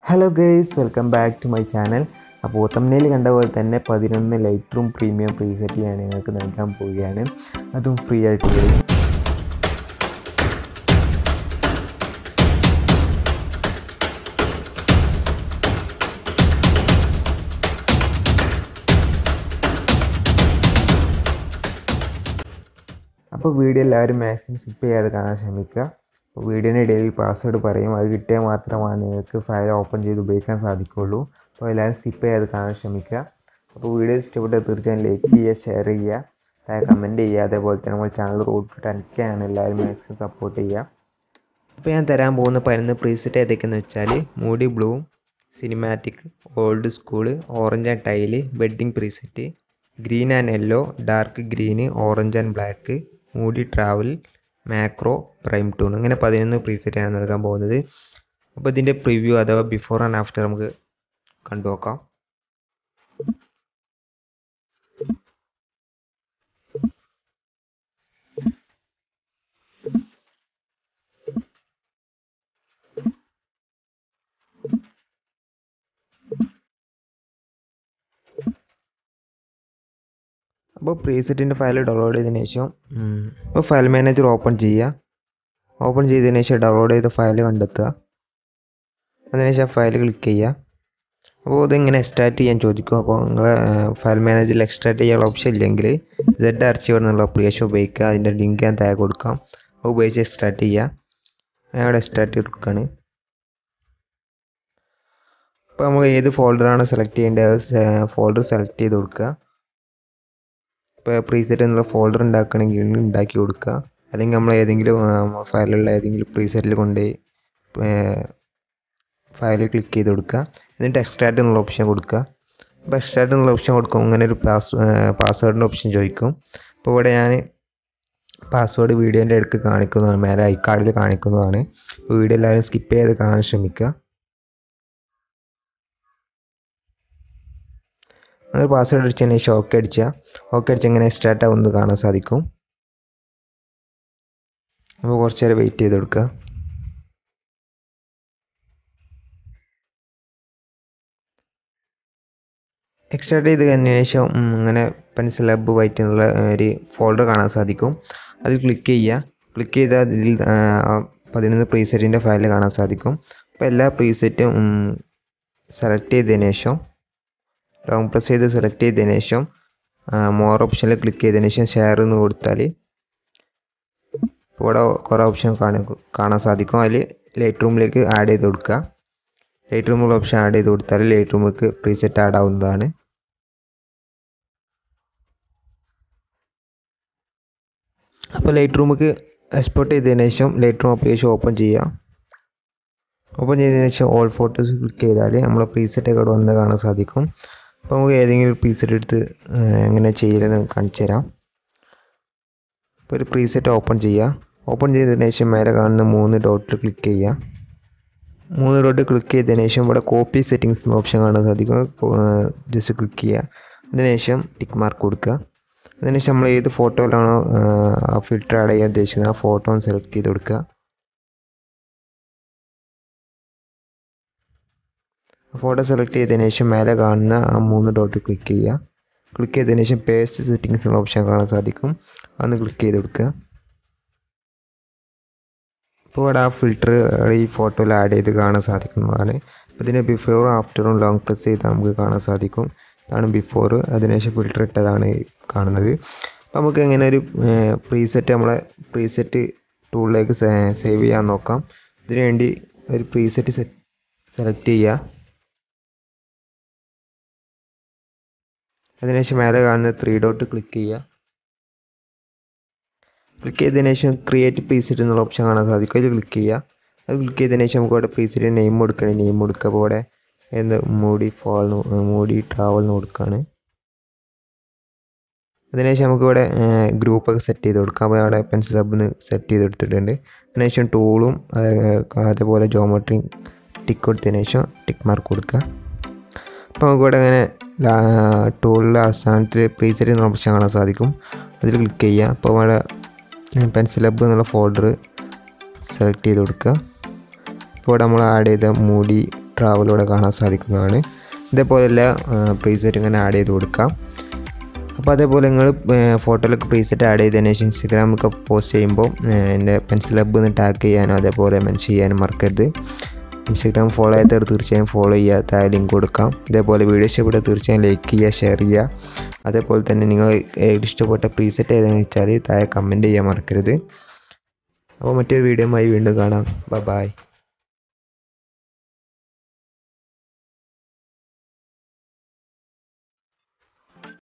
Hello guys, welcome back to my channel. അപ്പോൾ തമ്മിൽ കണ്ട പോലെ തന്നെ 11 ലൈറ്റ് റൂം പ്രീമിയം പ്രീസെറ്റ് ഞാൻ നിങ്ങൾക്ക് നൽകാൻ പോവുകയാണ്, അതും ഫ്രീ ആയിട്ട് ഗൈസ്. അപ്പോൾ വീഡിയോ എല്ലാവരും മാക്സിമം സ്കിപ്പ് ചെയ്യാതെ കാണാൻ ശ്രമിക്കുക. വീഡിയോയുടെ ഇടയിൽ പാസ്വേഡ് പറയും, അത് കിട്ടിയാൽ മാത്രമാണ് നിങ്ങൾക്ക് ഫയൽ ഓപ്പൺ ചെയ്ത് ഉപയോഗിക്കാൻ സാധിക്കുകയുള്ളൂ. അപ്പോൾ എല്ലാവരും സ്കിപ്പ് ചെയ്യാതെ കാണാൻ ശ്രമിക്കുക. അപ്പോൾ വീഡിയോ ഇഷ്ടപ്പെട്ടാൽ തീർച്ചയായും ലൈക്ക് ചെയ്യുക, ഷെയർ ചെയ്യുക, കമൻറ്റ് ചെയ്യുക. അതേപോലെ തന്നെ നമ്മുടെ ചാനൽ റോഡ് ടു 10K ആണ്, എല്ലാവരും മാക്സിമം സപ്പോർട്ട് ചെയ്യുക. അപ്പോൾ ഞാൻ തരാൻ പോകുന്ന 11 പ്രീസെറ്റ് ഏതൊക്കെയെന്ന് വെച്ചാൽ moody blue, cinematic, old school, orange and teal, wedding preset, green and yellow, dark green, orange and black, moody travel, macro, prime toon, അങ്ങനെ 11 പ്രീസെറ്റാണ് നൽകാൻ പോകുന്നത്. അപ്പോൾ ഇതിൻ്റെ പ്രിവ്യൂ അഥവാ ബിഫോർ ആൻഡ് ആഫ്റ്റർ നമുക്ക് കണ്ടു നോക്കാം. അപ്പോൾ പ്രീസെറ്റിൻ്റെ ഫയൽ ഡൗൺലോഡ് ചെയ്തതിന് ശേഷം ഇപ്പോൾ ഫയൽ മാനേജർ ഓപ്പൺ ചെയ്യുക. ഓപ്പൺ ചെയ്തതിന് ശേഷം ഡൗൺലോഡ് ചെയ്ത ഫയൽ കണ്ടെത്തുക. അതിനുശേഷം ഫയൽ ക്ലിക്ക് ചെയ്യുക. അപ്പോൾ ഇതെങ്ങനെ എക്സ്ട്രാക്ട് ചെയ്യാൻ ചോദിക്കും. അപ്പോൾ നിങ്ങളെ ഫയൽ മാനേജറിൽ എക്സ്ട്രാക്ട് ചെയ്യാനുള്ള ഓപ്ഷൻ ഇല്ലെങ്കിൽ Z ആർച്ചീവർ എന്നുള്ള അപ്ലിക്കേഷൻ ഉപയോഗിക്കുക. അതിൻ്റെ ലിങ്ക് ഞാൻ താഴെ കൊടുക്കാം. അത് ഉപയോഗിച്ച് എക്സ്ട്രാക്ട് ചെയ്യുക. ഞാൻ അവിടെ എക്സ്ട്രാക്ട് കൊടുക്കുകയാണ്. അപ്പോൾ നമുക്ക് ഏത് ഫോൾഡറാണ് സെലക്ട് ചെയ്യേണ്ടത്, ഫോൾഡർ സെലക്ട് ചെയ്ത് കൊടുക്കുക. ഇപ്പോൾ പ്രീസെറ്റ് എന്നുള്ള ഫോൾഡർ ഉണ്ടാക്കണമെങ്കിൽ ഉണ്ടാക്കി കൊടുക്കുക. അല്ലെങ്കിൽ നമ്മൾ ഏതെങ്കിലും ഫയലുള്ള ഏതെങ്കിലും പ്രീസെറ്റിൽ കൊണ്ടുപോയി ഫയൽ ക്ലിക്ക് ചെയ്ത് കൊടുക്കുക. എന്നിട്ട് എക്സ്ട്രാക്ട് എന്നുള്ള ഓപ്ഷൻ കൊടുക്കുക. അപ്പോൾ എക്സ്ട്രാക്ട് എന്നുള്ള ഓപ്ഷൻ കൊടുക്കും, അങ്ങനെ ഒരു പാസ്വേഡിൻ്റെ ഓപ്ഷൻ ചോദിക്കും. അപ്പോൾ ഇവിടെ ഞാൻ പാസ്വേഡ് വീഡിയോൻ്റെ ഇടയ്ക്ക് കാണിക്കുന്നതാണ്, മേലെ ഐ കാർഡിൽ കാണിക്കുന്നതാണ്. അപ്പോൾ വീഡിയോ എല്ലാവരും സ്കിപ്പ് ചെയ്ത് കാണാൻ ശ്രമിക്കുക. അത് പാസ്വേഡ് അടിച്ചതിന് ശേഷം ഓക്കെ അടിച്ച് എങ്ങനെ എക്സ്ട്രാക്ട് ആവുന്നത് കാണാൻ സാധിക്കും. അപ്പോൾ കുറച്ച് നേരം വെയിറ്റ് ചെയ്ത് കൊടുക്കുക. എക്സ്ട്രാക്ട് ചെയ്ത് കഴിഞ്ഞതിന് ശേഷം ഇങ്ങനെ പെൻസിൽ ഹബ് വൈറ്റ് എന്നുള്ള ഒരു ഫോൾഡർ കാണാൻ സാധിക്കും. അതിൽ ക്ലിക്ക് ചെയ്താൽ ഇതിൽ 11 പ്രീസെറ്റിൻ്റെ ഫയൽ കാണാൻ സാധിക്കും. അപ്പോൾ എല്ലാ പ്രീസെറ്റും സെലക്ട് ചെയ്തതിന് ശേഷം ലോങ് പ്രസ് ചെയ്ത് സെലക്ട് ചെയ്തതിന് ശേഷം മോർ ഓപ്ഷനിൽ ക്ലിക്ക് ചെയ്തതിന് ശേഷം ഷെയർ എന്ന് കൊടുത്താൽ ഇവിടെ കുറേ ഓപ്ഷൻ കാണാൻ സാധിക്കും. അതിൽ ലൈറ്റ് റൂമിലേക്ക് ആഡ് ചെയ്ത് കൊടുക്കുക. ലൈറ്റ് റൂമുള്ള ഓപ്ഷൻ ആഡ് ചെയ്ത് കൊടുത്താൽ ലൈറ്റ് റൂമിലേക്ക് പ്രീസെറ്റ് ആഡ് ആവുന്നതാണ്. അപ്പോൾ ലൈറ്റ് റൂമിലേക്ക് എക്സ്പോർട്ട് ചെയ്തതിന് ശേഷം ലൈറ്റ് റൂം ആപ്ലിക്കേഷൻ ഓപ്പൺ ചെയ്തതിന് ശേഷം ഓൾ ഫോട്ടോസ് ക്ലിക്ക് ചെയ്താൽ നമ്മളെ പ്രീസെറ്റ് ഒക്കെ ഇവിടെ വന്ന് കാണാൻ സാധിക്കും. അപ്പോൾ നമുക്ക് ഏതെങ്കിലും പ്രീസെറ്റ് എടുത്ത് എങ്ങനെ ചെയ്യലെന്ന് കാണിച്ചു തരാം. ഇപ്പോൾ ഒരു പ്രീസെറ്റ് ഓപ്പൺ ചെയ്തതിന് ശേഷം മേലെ കാണുന്ന 3 ഡോട്ടിൽ ക്ലിക്ക് ചെയ്യുക. 3 ഡോട്ട് ക്ലിക്ക് ചെയ്തതിന് ശേഷം ഇവിടെ കോപ്പി സെറ്റിങ്സ് എന്ന ഓപ്ഷൻ കാണാൻ സാധിക്കും. ജസ്റ്റ് ക്ലിക്ക് ചെയ്യുക. അതിനുശേഷം ടിക്ക് മാർക്ക് കൊടുക്കുക. അതിനുശേഷം നമ്മൾ ഏത് ഫോട്ടോയിലാണോ ആ ഫിൽറ്റർ ആഡ് ചെയ്യാൻ ഉദ്ദേശിക്കുന്നത് ആ ഫോട്ടോ ഒന്ന് സെലക്ട് ചെയ്ത് കൊടുക്കുക. ഫോട്ടോ സെലക്ട് ചെയ്തതിന് ശേഷം മേലെ കാണുന്ന ആ 3 ഡോട്ട് ക്ലിക്ക് ചെയ്യുക. ക്ലിക്ക് ചെയ്തതിന് ശേഷം പേസ്റ്റ് സെറ്റിങ്സ് എന്ന ഓപ്ഷൻ കാണാൻ സാധിക്കും. അതൊന്ന് ക്ലിക്ക് ചെയ്ത് കൊടുക്കുക. ഇപ്പോൾ ഇവിടെ ആ ഫിൽറ്റർ ഈ ഫോട്ടോയിൽ ആഡ് ചെയ്ത് കാണാൻ സാധിക്കുന്നതാണ്. അപ്പോൾ ഇതിൻ്റെ ബിഫോറും ആഫ്റ്ററും ലോങ് പ്രസ് ചെയ്താൽ നമുക്ക് കാണാൻ സാധിക്കും. ഇതാണ് ബിഫോർ, അതിനുശേഷം ഫിൽറ്റർ ഇട്ടതാണ് കാണുന്നത്. അപ്പോൾ നമുക്ക് എങ്ങനെ ഒരു പ്രീസെറ്റ് നമ്മളെ പ്രീസെറ്റ് ടൂളിലേക്ക് സേവ് ചെയ്യാൻ നോക്കാം. ഇതിനു വേണ്ടി ഒരു പ്രീസെറ്റ് സെലക്ട് ചെയ്യുക. അതിനുശേഷം മേലെ കാണുന്ന 3 ഡോട്ട് ക്ലിക്ക് ചെയ്യുക. ക്ലിക്ക് ചെയ്തതിന് ശേഷം ക്രിയേറ്റ് പ്രീസെറ്റ് എന്നുള്ള ഓപ്ഷൻ കാണാൻ സാധിക്കും. അതിൽ ക്ലിക്ക് ചെയ്യുക. അത് ക്ലിക്ക് ചെയ്തതിന് ശേഷം നമുക്ക് ഇവിടെ പ്രീസെറ്റ് നെയിം കൊടുക്കുക. അപ്പോൾ ഇവിടെ മൂഡി ട്രാവൽ എന്ന് കൊടുക്കുകയാണ്. അതിനുശേഷം നമുക്ക് ഇവിടെ ഗ്രൂപ്പൊക്കെ സെറ്റ് ചെയ്ത് കൊടുക്കാം. അപ്പോൾ അവിടെ പെൻസിൽ ഹബിന് സെറ്റ് ചെയ്ത് എടുത്തിട്ടുണ്ട്. അതിനുശേഷം ടൂളും അതേപോലെ ജോമെട്രി ടിക്ക് കൊടുത്തതിന് ശേഷം ടിക്ക് മാർക്ക് കൊടുക്കുക. അപ്പോൾ നമുക്ക് ഇവിടെ അങ്ങനെ ടൂളിലെ അവസാനത്തിൽ പ്രീസെറ്റ് എന്നുള്ള ഓപ്ഷൻ കാണാൻ സാധിക്കും. അതിൽ ക്ലിക്ക് ചെയ്യുക. അപ്പോൾ ഇവിടെ പെൻസിൽ ഹബ് എന്നുള്ള ഫോൾഡർ സെലക്ട് ചെയ്ത് കൊടുക്കുക. ഇപ്പോൾ ഇവിടെ നമ്മൾ ആഡ് ചെയ്ത മൂഡി ട്രാവലിലൂടെ കാണാൻ സാധിക്കുന്നതാണ്. ഇതേപോലെയുള്ള പ്രീസെറ്റ് ഇങ്ങനെ ആഡ് ചെയ്ത് കൊടുക്കാം. അപ്പോൾ അതേപോലെ നിങ്ങൾ ഫോട്ടോയിലൊക്കെ പ്രീസെറ്റ് ആഡ് ചെയ്തതിന് ശേഷം ഇൻസ്റ്റഗ്രാമിലൊക്കെ പോസ്റ്റ് ചെയ്യുമ്പോൾ എൻ്റെ പെൻസിൽ ഹബ്ബ് എന്ന് ടാഗ് ചെയ്യാനും അതേപോലെ മെൻഷൻ ചെയ്യാനും മറക്കരുത്. ഇൻസ്റ്റഗ്രാം ഫോളോ ചെയ്യാത്തവർ തീർച്ചയായും ഫോളോ ചെയ്യുക, താഴെ ലിങ്ക് കൊടുക്കാം. ഇതേപോലെ വീഡിയോ ഇഷ്ടപ്പെട്ടാൽ തീർച്ചയായും ലൈക്ക് ചെയ്യുക, ഷെയർ ചെയ്യുക. അതേപോലെ തന്നെ നിങ്ങൾ ഇഷ്ടപ്പെട്ട പ്രീസെറ്റ് ഏതെന്ന് വെച്ചാൽ താഴെ കമൻറ്റ് ചെയ്യാൻ മറക്കരുത്. അപ്പോൾ മറ്റൊരു വീഡിയോയുമായി വീണ്ടും കാണാം. ബൈ.